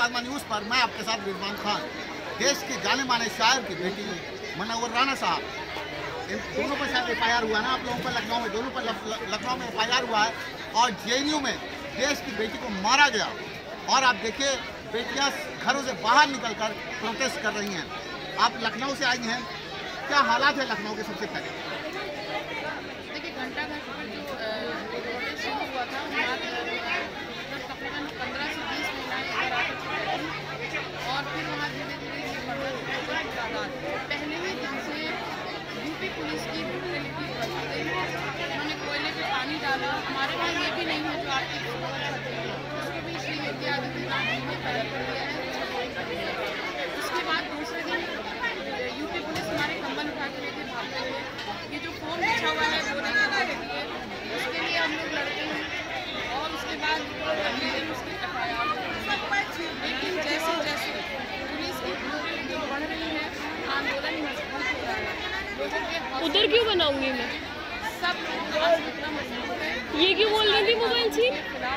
Plasma news पर मैं आपके साथ रिजवान खान। देश के जाने माने शायर की बेटी मुनव्वर राना साहब, इन दोनों पर शायद FIR हुआ ना आप लोगों पर, लखनऊ में, दोनों पर लखनऊ में FIR हुआ है और JNU में देश की बेटी को मारा गया। और आप देखिए बेटियां घरों से बाहर निकलकर प्रोटेस्ट कर रही हैं। आप लखनऊ से आई हैं, क्या हालात है लखनऊ के? सबसे पहले देखिए घंटाघर पर जो प्रोटेस्ट शुरू हुआ था तकरीबन 15 से 20 महिलाएं इधर आ चुकी थी और फिर वहाँ धीरे धीरे ये बढ़ता तादाद पहले ही दिन से यूपी पुलिस की ब्रूटलिटी बढ़ती गई। उन्होंने कोयले पे पानी डाला। हमारे वहाँ ये भी नहीं है जो आपकी उसको भी श्री योगी आदित्यनाथ जी ने पहल कर दिया है। उसके बाद दूसरे दिन यूपी पुलिस हमारे कंबल उठा के लेके भागते हुए ये जो फोन बिछा हुआ है वो नहीं लगा देती है, उसके लिए हम लोग लड़ते हैं और उसके बाद अगले दिन उसकी FIR होती है। लेकिन जैसे जैसे पुलिस की ब्रूटलिटी बढ़ रही है, आंदोलन मजबूत हो रहा है। लोगों के उधर क्यों बनाऊंगी मैं सब इतना मजबूत है। ये क्यों बोल रही थी मोबाइल छीन?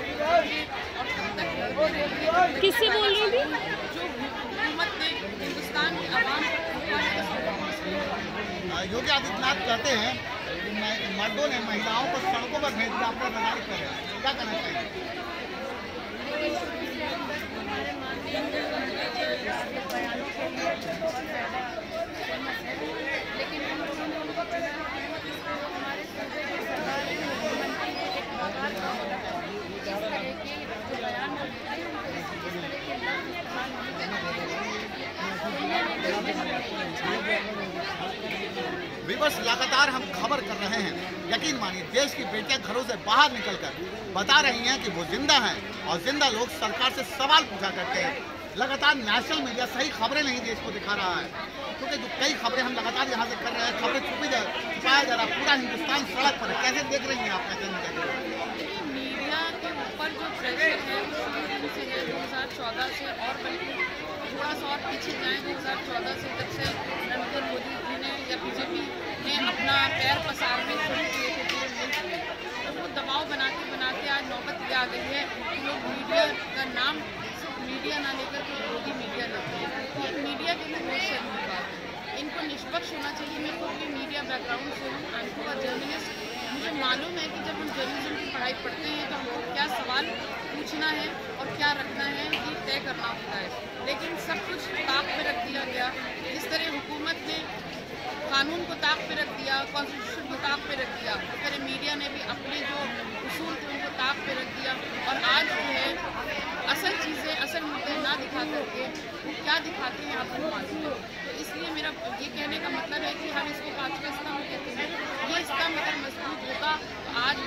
किससे बोल रही थी? जो हुकूमत ने हिंदुस्तान की आवाम योगी आदित्यनाथ कहते हैं कि मर्दों ने महिलाओं को सड़कों पर भेज दिया, अपना प्रदान कर रहे हैं, क्या कहना चाहिए? लेकिन हम लोगों ने उनको हमारे सूबे की सरकार ने मुख्यमंत्री ने एक आधार जिस तरह के जो बयान होते हैं इस तरह के लफ्ज़ इस्तेमाल विवश लगातार हम खबर कर रहे हैं। यकीन मानिए देश की बेटियां घरों से बाहर निकलकर बता रही हैं कि वो जिंदा हैं और जिंदा लोग सरकार से सवाल पूछा करते हैं। लगातार नेशनल मीडिया सही खबरें नहीं देश को दिखा रहा है, क्योंकि जो कई खबरें हम लगातार यहाँ से कर रहे हैं, खबरें छुपाया जा रहा है। पूरा हिंदुस्तान सड़क पर है। कैसे देख रही हैं आप? कैसे मीडिया के ऊपर जो प्रेशर है वो शुरू दिन से है 2014 से, और बल्कि थोड़ा सा और पीछे जाएँ 2014 से जब से नरेंद्र मोदी जी ने या BJP ने अपना पैर पसारने शुरू किए थे पूरे मुल्क में, तो वो दबाव बनाते आज नौबत ये आ गई है कि लोग मीडिया का नाम सिर्फ मीडिया ना लेकर के विरोधी मीडिया लेते हैं। ये मीडिया के लिए बहुत शर्म की बात है। इनको निष्पक्ष होना चाहिए। मैं खुद भी मीडिया बैकग्राउंड से हूँ, एंकर और जर्नलिस्ट। मुझे मालूम है कि जब हम जर्नलिज्म की पढ़ाई पढ़ते हैं तो हमको क्या सवाल पूछना है और क्या रखना है ये तय करना होता है। लेकिन सब कुछ ताक पे रख दिया गया। जिस तरह हुकूमत ने कानून को ताक पे रख दिया, कॉन्स्टिट्यूशन को ताक पे रख दिया, तो फिर मीडिया ने भी अपने जो उसूल थे उनको ताक पे रख दिया। और आज जो है असल चीज़ें, असल मुद्दे ना दिखा करके वो क्या दिखाते हैं आपको मालूम है। तो इसलिए मेरा ये कहने का मतलब है कि हम इसको कांच का स्तंभ कहते हैं। ये स्तंभ अगर मजबूत होगा तो आज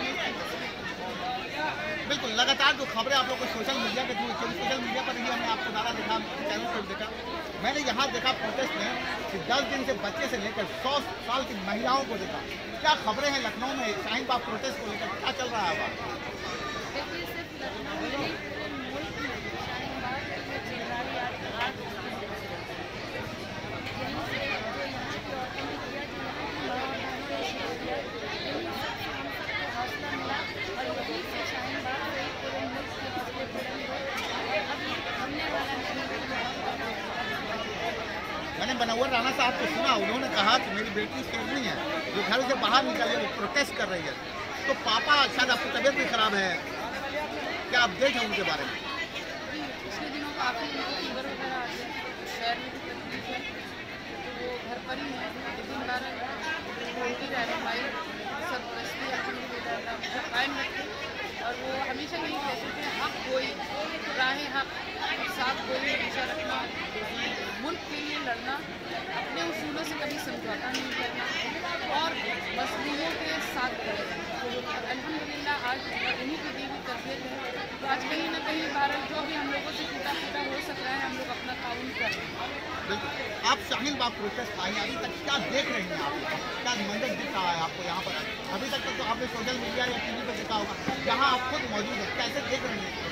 बिल्कुल लगातार जो खबरें आप लोग को सोशल मीडिया के थ्रू, सोशल मीडिया पर ही हमने आपको ज़्यादा देखा, चैनल पर देखा। मैंने यहाँ देखा प्रोटेस्ट में कि 10 दिन से बच्चे से लेकर 100 साल की महिलाओं को देखा। क्या खबरें हैं लखनऊ में शाहीन बाग प्रोटेस्ट को लेकर, क्या चल रहा है वहाँ? देखिए सिर्फ लखनऊ में नहीं पूरे मुल्क में शाहीन बाग जो चिंगारी आज यहीं से जो यहाँ की औरतों ने किया, जो यहाँ की माँ बहनों ने शुरू किया, यहीं से हम सबको हौसला मिला और यहीं से शाहीन बाग से पूरे मुल्क के हौसले बुलंद हुए। अब ये थमने वाला नहीं है। मैंने मुनव्वर राना साहब को सुना, उन्होंने कहा कि मेरी बेटी शेरनी है जो घर से बाहर निकली है, वो प्रोटेस्ट कर रही है। तो पापा शायद आपकी तबीयत भी खराब है, क्या अपडेट है उनके बारे में? पिछले दिनों काफ़ी उनको फीवर वगैरह आ गया, पैर में भी तकलीफ है, तो वो घर पर ही है। लेकिन बार बोलती रह रहे भाई सरपरस्ती अपनी कायम रखें। और वो हमेशा यही कहते थे हक कोई राह हक साथ कोई हमेशा रखना, मुल्क के लिए लड़ना, अपने उसूलों से कभी समझौता नहीं करना और मजलूमों के साथ खड़े रहना। अल्हम्दुलिल्लाह आज उन्हीं की दी हुई तरबियत है। तो आज कहीं ना कहीं भारत जो भी हम लोगों से टूटा फूटा हो सक रहा है, हम लोग अपना ताउन कर रहे हैं। आप शाहीन बाग प्रोटेस्ट आई, अभी तक क्या देख रही हैं आप? क्या मंजर दिख रहा है आपको यहाँ पर? अभी तक तो आपने सोशल मीडिया या TV पर देखा होगा, जहाँ आप खुद मौजूद है, कैसे देख रही हैं?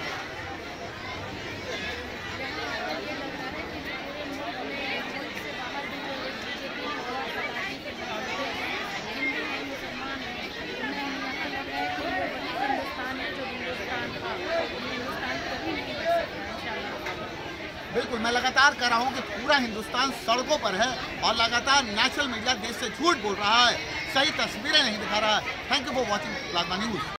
बिल्कुल, मैं लगातार कह रहा हूँ कि पूरा हिंदुस्तान सड़कों पर है और लगातार नेशनल मीडिया देश से झूठ बोल रहा है, सही तस्वीरें नहीं दिखा रहा है। Thank you for watching Plasma news.